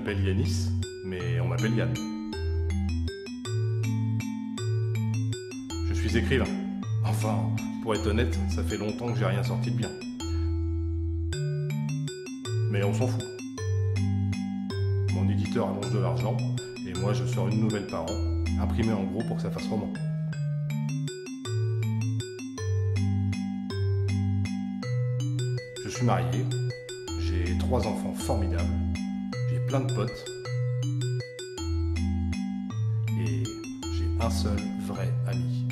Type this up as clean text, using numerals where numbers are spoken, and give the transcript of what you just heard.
m'appelle Yanis, mais on m'appelle Yann. Je suis écrivain. Enfin, pour être honnête, ça fait longtemps que j'ai rien sorti de bien. Mais on s'en fout. Mon éditeur annonce de l'argent, et moi je sors une nouvelle par an, imprimée en gros pour que ça fasse roman. Je suis marié, j'ai 3 enfants formidables, j'ai plein de potes, et j'ai un seul vrai ami.